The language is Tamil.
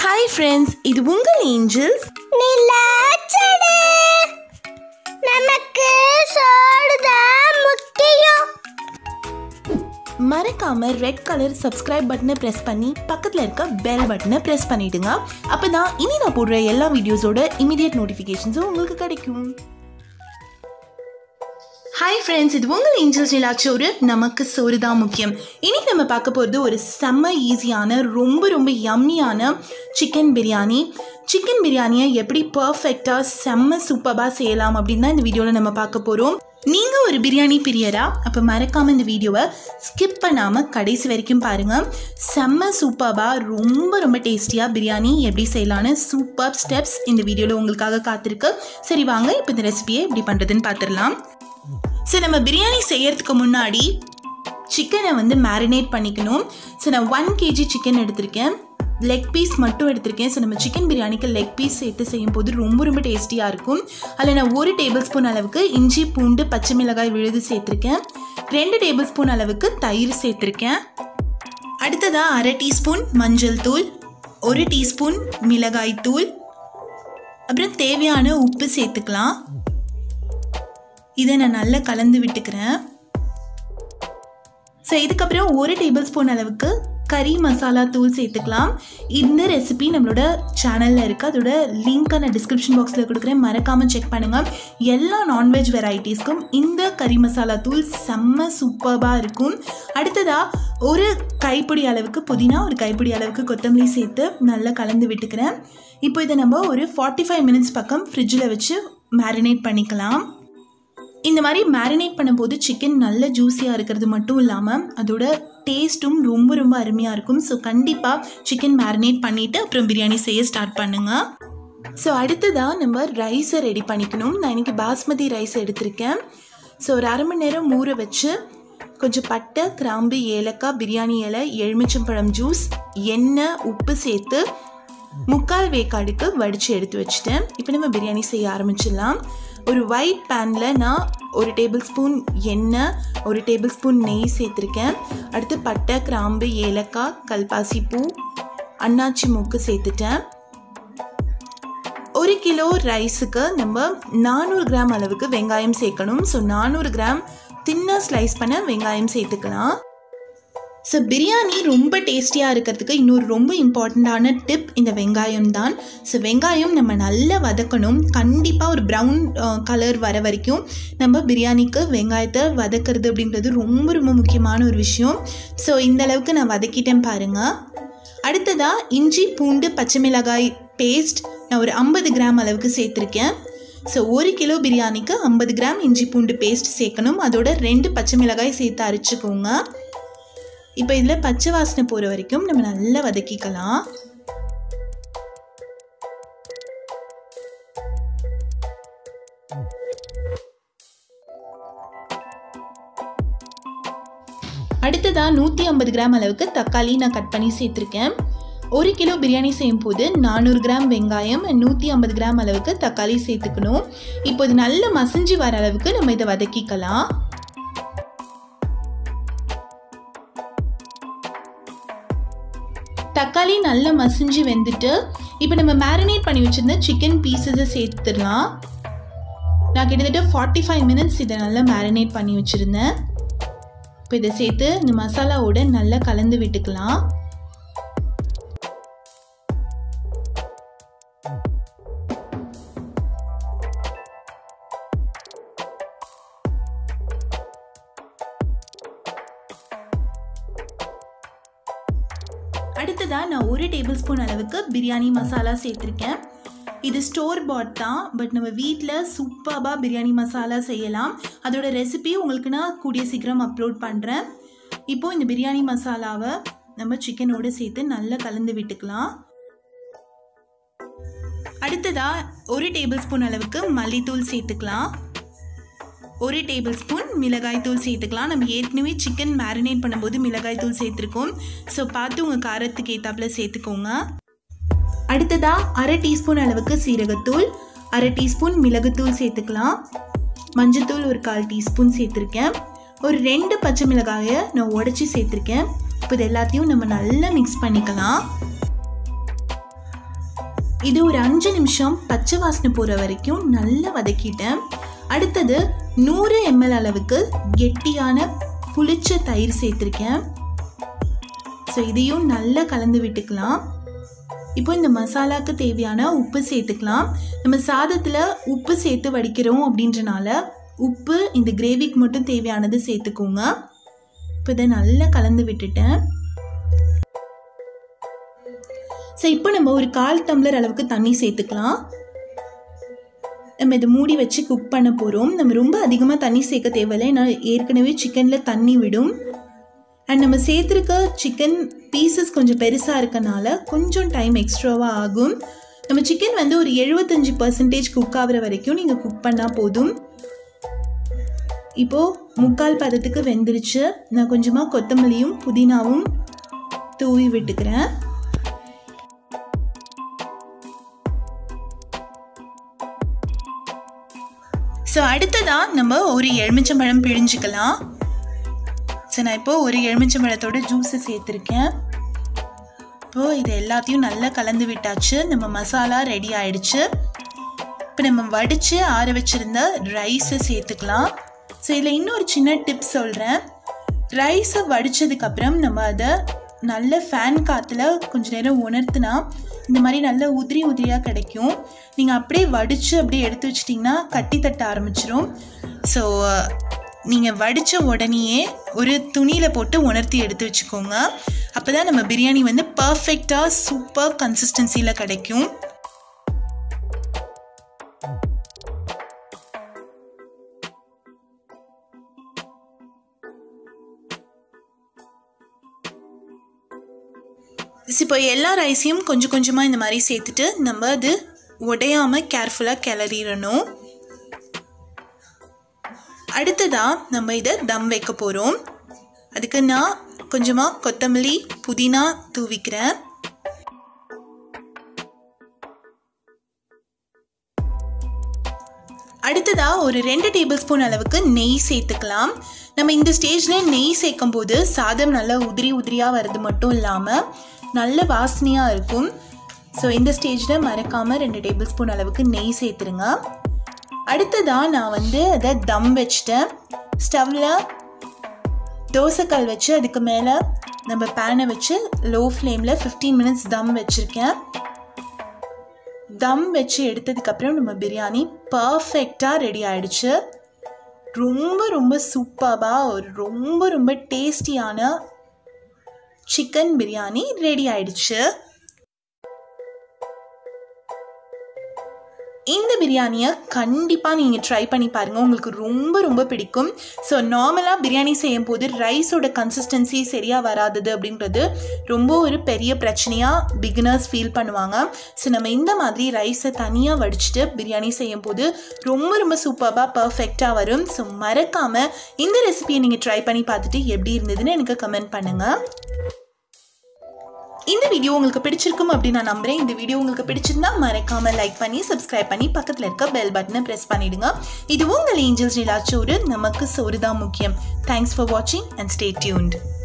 Hi friends, இது உங்கள் ஏஞ்சல்ஸ். நிலாச்சடே நமக்கு சோறுதான் முக்கியம். மறக்காம ரெட் கலர் சப்ஸ்கிரைப் பட்டனை பிரஸ் பண்ணி பக்கத்தில் இருக்க பெல் பட்டனை பிரஸ் பண்ணிடுங்க. அப்பதான் இனி நான் போடுற எல்லா வீடியோஸோட இமீடியட் நோட்டிஃபிகேஷன்ஸும் உங்களுக்கு கிடைக்கும். ஹாய் ஃப்ரெண்ட்ஸ், இது உங்கள் ஏஞ்சல்ஸ் நிலாச்சோறு. நமக்கு சோறு தான் முக்கியம். இன்றைக்கி நம்ம பார்க்க போகிறது ஒரு செம்ம ஈஸியான ரொம்ப யம்மியான சிக்கன் பிரியாணி. சிக்கன் பிரியாணியை எப்படி பர்ஃபெக்டாக செம்ம சூப்பராக செய்யலாம் அப்படின்னு தான் இந்த வீடியோவில் நம்ம பார்க்க போகிறோம். நீங்கள் ஒரு பிரியாணி பிரியரா? அப்போ மறக்காமல் இந்த வீடியோவை ஸ்கிப் பண்ணாமல் கடைசி வரைக்கும் பாருங்கள். செம்ம சூப்பராக ரொம்ப டேஸ்டியாக பிரியாணி எப்படி செய்யலான்னு சூப்பர் ஸ்டெப்ஸ் இந்த வீடியோவில் உங்களுக்காக காத்திருக்கு. சரி வாங்க இப்போ இந்த ரெசிபியை எப்படி பண்ணுறதுன்னு பார்த்துடலாம். ஸோ நம்ம பிரியாணி செய்யறதுக்கு முன்னாடி சிக்கனை மேரினேட் பண்ணிக்கணும். ஸோ நான் 1 kg சிக்கன் எடுத்திருக்கேன். லெக் பீஸ் மட்டும் எடுத்திருக்கேன். ஸோ நம்ம சிக்கன் பிரியாணிக்கு லெக் பீஸ் சேர்த்து செய்யும் போது ரொம்ப டேஸ்டியாக இருக்கும். அதில் நான் 1 டேபிள் ஸ்பூன் அளவுக்கு இஞ்சி பூண்டு பச்சை மிளகாய் விழுது சேர்த்துருக்கேன். 2 டேபிள் ஸ்பூன் அளவுக்கு தயிர் சேர்த்துருக்கேன். அடுத்ததாக 1/2 டீஸ்பூன் மஞ்சள் தூள், 1 டீஸ்பூன் மிளகாய் தூள், அப்புறம் தேவையான உப்பு சேர்த்துக்கலாம். இதை நான் நல்லா கலந்து விட்டுக்கிறேன். ஸோ இதுக்கப்புறம் 1 டேபிள் ஸ்பூன் அளவுக்கு கறி மசாலா தூள் சேர்த்துக்கலாம். இந்த ரெசிபி நம்மளோட சேனலில் இருக்குது. அதோட லிங்க்கை நான் டிஸ்கிரிப்ஷன் பாக்ஸில் கொடுக்குறேன், மறக்காமல் செக் பண்ணுங்கள். எல்லா நான்வெஜ் வெரைட்டிஸ்க்கும் இந்த கறி மசாலா தூள் செம்ம சூப்பராக இருக்கும். அடுத்ததாக 1 கைப்பிடி அளவுக்கு புதினா, 1 கைப்பிடி அளவுக்கு கொத்தமல்லி சேர்த்து நல்லா கலந்து விட்டுக்கிறேன். இப்போ இதை நம்ம ஒரு 45 மினிட்ஸ் பக்கம் ஃப்ரிட்ஜில் வச்சு மேரினேட் பண்ணிக்கலாம். இந்த மாதிரி மேரினேட் பண்ணும்போது சிக்கன் நல்ல ஜூஸியாக இருக்கிறது மட்டும் இல்லாமல் அதோட டேஸ்ட்டும் ரொம்ப அருமையாக இருக்கும். ஸோ கண்டிப்பாக சிக்கன் மேரினேட் பண்ணிவிட்டு அப்புறம் பிரியாணி செய்ய ஸ்டார்ட் பண்ணுங்கள். ஸோ அடுத்ததாக நம்ம ரைஸை ரெடி பண்ணிக்கணும். நான் இன்றைக்கி பாஸ்மதி ரைஸ் எடுத்திருக்கேன். ஸோ ஒரு 1/2 மணி நேரம் ஊற வச்சு கொஞ்சம் பட்டை, கிராம்பு, ஏலக்காய், பிரியாணி இலை, எலுமிச்சம்பழம் ஜூஸ், எண்ணெய், உப்பு சேர்த்து 3/4 வேக்காடுக்கு வடித்து எடுத்து வச்சுட்டேன். இப்போ நம்ம பிரியாணி செய்ய ஆரம்பிச்சிடலாம். ஒரு ஒயிட் பேனில் நான் 1 டேபிள் ஸ்பூன் எண்ணெய், 1 டேபிள் ஸ்பூன் நெய் சேர்த்துருக்கேன். அடுத்து பட்டை, கிராம்பு, ஏலக்காய், கல்பாசி பூ, அன்னாச்சி மூக்கு சேர்த்துட்டேன். 1 கிலோ ரைஸுக்கு நம்ம 400 கிராம் அளவுக்கு வெங்காயம் சேர்க்கணும். ஸோ 400 கிராம் தின்னாக ஸ்லைஸ் பண்ண வெங்காயம் சேர்த்துக்கலாம். ஸோ பிரியாணி ரொம்ப டேஸ்டியாக இருக்கிறதுக்கு இன்னொரு ரொம்ப இம்பார்ட்டண்ட்டான டிப் இந்த வெங்காயம் தான். ஸோ வெங்காயம் நம்ம நல்லா வதக்கணும். கண்டிப்பாக ஒரு ப்ரௌன் கலர் வர வரைக்கும் நம்ம பிரியாணிக்கு வெங்காயத்தை வதக்கிறது அப்படின்றது ரொம்ப முக்கியமான ஒரு விஷயம். ஸோ இந்த அளவுக்கு நான் வதக்கிட்டேன் பாருங்கள். அடுத்ததாக இஞ்சி பூண்டு பச்சை மிளகாய் பேஸ்ட் நான் ஒரு 50 கிராம் அளவுக்கு சேர்த்துருக்கேன். ஸோ 1 கிலோ பிரியாணிக்கு 50 கிராம் இஞ்சி பூண்டு பேஸ்ட் சேர்க்கணும். அதோட 2 பச்சை மிளகாய் சேர்த்து அரைச்சிக்கோங்க. இப்போ இதில் பச்சை வாசனை போகிற வரைக்கும் நம்ம நல்லா வதக்கிக்கலாம். அடுத்ததாக 150 கிராம் அளவுக்கு தக்காளி நான் கட் பண்ணி சேர்த்துருக்கேன். 1 கிலோ பிரியாணி செய்யும் போது 400 கிராம் வெங்காயம், 150 கிராம் அளவுக்கு தக்காளி சேர்த்துக்கணும். இப்போ இது நல்லா மசிஞ்சு வர அளவுக்கு நம்ம இதை வதக்கிக்கலாம். தக்காளி நல்லா மசிஞ்சு வெந்துட்டு இப்போ நம்ம மேரினேட் பண்ணி வச்சுருந்த சிக்கன் பீஸஸை சேர்த்துடலாம். நான் கிட்டத்தட்ட 45 மினிட்ஸ் இதை நல்லா மேரினேட் பண்ணி வச்சுருந்தேன். இப்போ இதை சேர்த்து இந்த மசாலாவோட நல்லா கலந்து விட்டுக்கலாம். அடுத்ததாக நான் 1 டேபிள் ஸ்பூன் அளவுக்கு பிரியாணி மசாலா சேர்த்துருக்கேன். இது ஸ்டோர் பாட் தான், பட் நம்ம வீட்டில் சூப்பராக பிரியாணி மசாலா செய்யலாம். அதோட ரெசிபி உங்களுக்கு நான் கூடிய சீக்கிரம் அப்லோட் பண்ணுறேன். இப்போது இந்த பிரியாணி மசாலாவை நம்ம சிக்கனோடு சேர்த்து நல்லா கலந்து விட்டுக்கலாம். அடுத்ததாக 1 டேபிள் ஸ்பூன் அளவுக்கு மல்லித்தூள் சேர்த்துக்கலாம். 1 டேபிள் ஸ்பூன் மிளகாய் தூள் சேர்த்துக்கலாம். நம்ம ஏற்கனவே சிக்கன் மேரினேட் பண்ணும்போது மிளகாய் தூள் சேர்த்துருக்கோம். ஸோ பார்த்து உங்கள் காரத்துக்கு ஏற்றாப்புல சேர்த்துக்கோங்க. அடுத்ததாக 1/2 டீஸ்பூன் அளவுக்கு சீரகத்தூள், 1/2 டீஸ்பூன் மிளகுத்தூள் சேர்த்துக்கலாம். மஞ்சத்தூள் ஒரு 1/4 டீஸ்பூன் சேர்த்துருக்கேன். ஒரு 2 பச்சை மிளகாயை நான் உடச்சி சேர்த்துருக்கேன். இப்போ இது எல்லாத்தையும் நம்ம நல்லா மிக்ஸ் பண்ணிக்கலாம். இது ஒரு 5 நிமிஷம் பச்சை வாசனை போகிற வரைக்கும் நல்லா வதக்கிட்டேன். அடுத்தது 100 ml அளவுக்கு கெட்டியான புளிச்ச தயிர் சேர்த்துருக்கேன். ஸோ இதையும் நல்லா கலந்து விட்டுக்கலாம். இப்போ இந்த மசாலாவுக்கு தேவையான உப்பு சேர்த்துக்கலாம். நம்ம சாதத்தில் உப்பு சேர்த்து வடிக்கிறோம் அப்படின்றனால உப்பு இந்த கிரேவிக்கு மட்டும் தேவையானது சேர்த்துக்கோங்க. இப்போ இதை நல்லா கலந்து விட்டுட்டேன். ஸோ இப்போ நம்ம ஒரு 1/4 டம்ளர் அளவுக்கு தண்ணி சேர்த்துக்கலாம். நம்ம இதை மூடி வச்சு குக் பண்ண போகிறோம். நம்ம ரொம்ப அதிகமாக தண்ணி சேர்க்க தேவையில்லை, ஏன்னா ஏற்கனவே சிக்கனில் தண்ணி விடும். அண்ட் நம்ம சேர்த்துருக்க சிக்கன் பீசஸ் கொஞ்சம் பெருசாக இருக்கனால கொஞ்சம் டைம் எக்ஸ்ட்ராவாக ஆகும். நம்ம சிக்கன் வந்து ஒரு 75% குக் ஆகிற வரைக்கும் நீங்கள் குக் பண்ணால் போதும். இப்போது 3/4 பதத்துக்கு வெந்துருச்சு. நான் கொஞ்சமாக கொத்தமல்லியும் புதினாவும் தூவி விட்டுக்கிறேன். ஸோ அடுத்ததாக நம்ம ஒரு எலுமிச்சம்பழம் பிழிஞ்சிக்கலாம். ஸோ நான் இப்போது ஒரு எலுமிச்சம்பழத்தோட ஜூஸை சேர்த்துருக்கேன். இப்போது இது எல்லாத்தையும் நல்லா கலந்து விட்டாச்சு. நம்ம மசாலா ரெடி ஆகிடுச்சு. இப்போ நம்ம வடித்து ஆற வச்சுருந்த ரைஸை சேர்த்துக்கலாம். ஸோ இதில் இன்னொரு சின்ன டிப்ஸ் சொல்கிறேன். ரைஸை வடித்ததுக்கப்புறம் நம்ம அதை நல்ல ஃபேன் காற்றுல கொஞ்சம் நேரம் உணர்த்தினா இந்த மாதிரி நல்ல உதிரியாக கிடைக்கும். நீங்கள் அப்படியே வடித்து அப்படியே எடுத்து வச்சிட்டிங்கன்னா கட்டி தட்ட ஆரம்பிச்சிடும். ஸோ நீங்கள் வடித்த உடனேயே ஒரு துணியில் போட்டு உணர்த்தி எடுத்து வச்சுக்கோங்க. அப்போ தான் நம்ம பிரியாணி வந்து பர்ஃபெக்டாக சூப்பர் கன்சிஸ்டன்சியில் கிடைக்கும். இப்போ எல்லா ரைஸையும் கொஞ்சம் கொஞ்சமாக இந்த மாதிரி சேர்த்துட்டு நம்ம அது உடையாமல் கேர்ஃபுல்லாக கிளறிடணும். அடுத்ததாக நம்ம இதை தம் வைக்க போகிறோம். அதுக்கு நான் கொஞ்சமாக கொத்தமல்லி புதினா தூவிக்கிறேன். அடுத்ததாக ஒரு 2 டேபிள் ஸ்பூன் அளவுக்கு நெய் சேர்த்துக்கலாம். நம்ம இந்த ஸ்டேஜில் நெய் சேர்க்கும் போது சாதம் நல்லா உதிரியாக வர்றது மட்டும் இல்லாமல் நல்ல வாசனையாக இருக்கும். ஸோ இந்த ஸ்டேஜில் மறக்காமல் 2 டேபிள் ஸ்பூன் அளவுக்கு நெய் சேர்த்துருங்க. அடுத்ததாக நான் வந்து அதை தம் வச்சிட்டேன். ஸ்டவ்வில் தோசைக்கல் வச்சு அதுக்கு மேலே நம்ம பேனை வச்சு லோ ஃப்ளேமில் 15 மினிட்ஸ் தம் வச்சுருக்கேன். தம் வச்சு எடுத்ததுக்கப்புறம் நம்ம பிரியாணி பர்ஃபெக்டாக ரெடி ஆகிடுச்சு. ரொம்ப சூப்பராக ஒரு ரொம்ப டேஸ்டியான சிக்கன் பிரியாணி ரெடி ஆகிடுச்சு. இந்த பிரியாணியை கண்டிப்பாக நீங்கள் ட்ரை பண்ணி பாருங்கள், உங்களுக்கு ரொம்ப பிடிக்கும். ஸோ நார்மலாக பிரியாணி செய்யும் போது ரைஸோட கன்சிஸ்டன்சி சரியாக வராதது அப்படின்றது ரொம்ப ஒரு பெரிய பிரச்சனையாக பிகினர்ஸ் ஃபீல் பண்ணுவாங்க. ஸோ நம்ம இந்த மாதிரி ரைஸை தனியாக வடிச்சிட்டு பிரியாணி செய்யும் போது ரொம்ப சூப்பராக பர்ஃபெக்டாக வரும். ஸோ மறக்காமல் இந்த ரெசிபியை நீங்கள் ட்ரை பண்ணி பார்த்துட்டு எப்படி இருந்ததுன்னு எனக்கு கமெண்ட் பண்ணுங்கள். இந்த வீடியோ உங்களுக்கு பிடிச்சிருக்கும் அப்படின்னு நான் நம்புறேன். இந்த வீடியோ உங்களுக்கு பிடிச்சிருந்தா மறக்காம லைக் பண்ணி சப்ஸ்கிரைப் பண்ணி பக்கத்தில் இருக்க பெல் பட்டனை பிரஸ் பண்ணிடுங்க. இது உங்கள் ஏஞ்சல்ஸ் நிலாச்சோறு, நமக்கு சோறு தான் முக்கியம். தேங்க்ஸ் ஃபார் வாட்சிங் அண்ட் ஸ்டே டியூன்ட்.